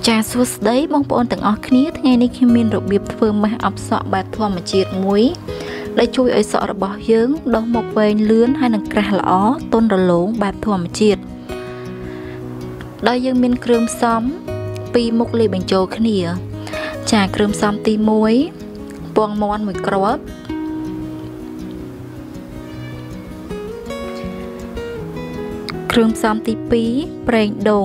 ចាសួស្តីបងប្អូនទាំងអស់គ្នាថ្ងៃនេះខ្ញុំមានរបៀបធ្វើម៉ាស់អបសក់បែបធម្មជាតិមួយដែលជួយឲ្យសក់របស់យើងដុះមកវែងលឿនហើយនឹងក្រាស់ល្អទន់រលោងបែបធម្មជាតិដោយយើងមានគ្រឿងផ្សំពីរមុខលាយបញ្ចូលគ្នាចាគ្រឿងផ្សំទី1ពងមាន់1គ្រាប់គ្រឿងផ្សំទី2ប្រេងដូង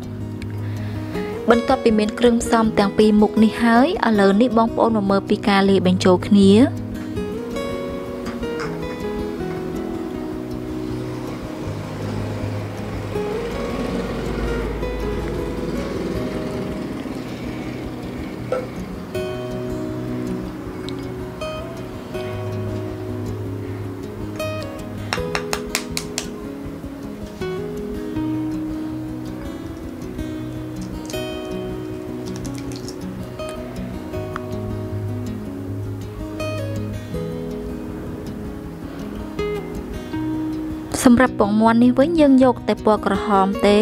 បន្ទាប់ពីមានគ្រឿងផ្សំទាំងពីរមុខនេះហើយឥឡូវនេះបងប្អូនមកមើលពីការលាយបញ្ចូលគ្នាសម្រាប់ពងមាន់នេះវិញយើងយកតែពណ៌ក្រហមទេ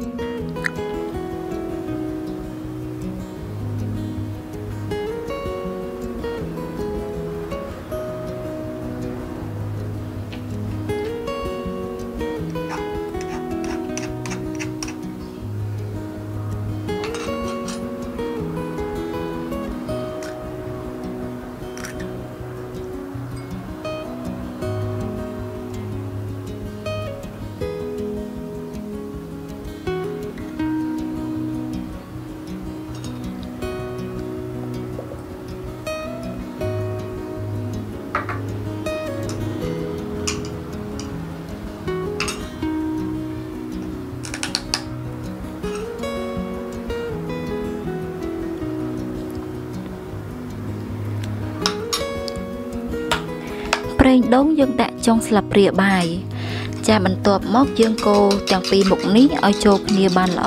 ប្រេងដូងយើងដាក់ចុងស្លាបព្រាបាយចាបន្ទាប់មកយើងកូរទាំងពីរមុខនេះឲ្យចូលគ្នាបានល្អ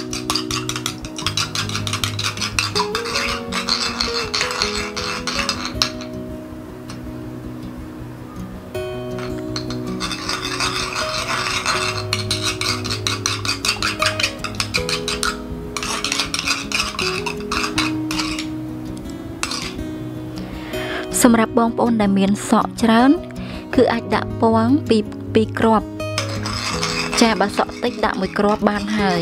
សម្រាប់បងប្អូនដែលមានសក់ច្រើនគឺអាចដាក់ពងពីរគ្រាប់ចាបើសក់តិចដាក់1គ្រាប់បានហើយ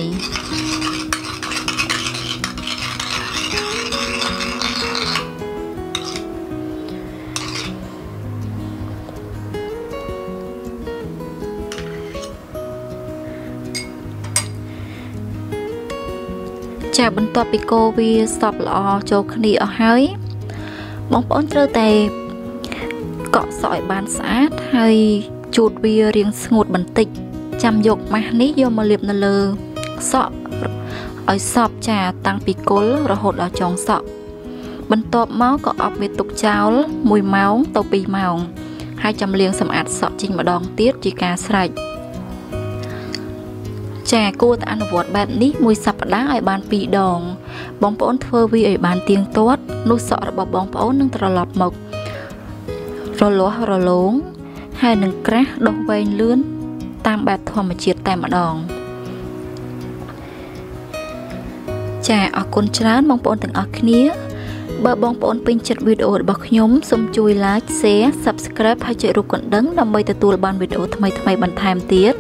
ចាបន្ទាប់ពីកូរវាសព្វល្អចូលគ្នាអស់ហើយបងប្អូនត្រូវតែកក់សក់ឲ្យបានស្អាតហើយជូតវារាងស្ងួតបន្តិចចាំយកម៉ាស់នេះយកមកលាបនៅលើសក់ឲ្យសព្វចាតាំងពីគល់រហូតដល់ចុងសក់បន្ទាប់មកក៏អប់វាទុកចោល1ម៉ោងទៅ2ម៉ោងហើយចាំលាងសម្អាតសក់ចេញម្ដងទៀតជាការស្រេចចាគួរតែអនុវត្តបែបនេះមួយសប្តាហ៍ឲ្យបាន2ដងបងប្អូនធ្វើវាឲ្យបានទៀងទាត់នោះសក់របស់បងប្អូននឹងត្រឡប់មករលាស់រលោងហើយនឹងក្រាស់ដុះវែងលឿនតាមបែបធម្មជាតិតែម្ដងចាអរគុណច្រើនបងប្អូនទាំងអស់គ្នាបើបងប្អូនពេញចិត្តវីដេអូរបស់ខ្ញុំសូមជួយ like share subscribe ហើយចុចរូបកណ្ដឹងដើម្បីទទួលបានវីដេអូថ្មីៗបន្ថែមទៀត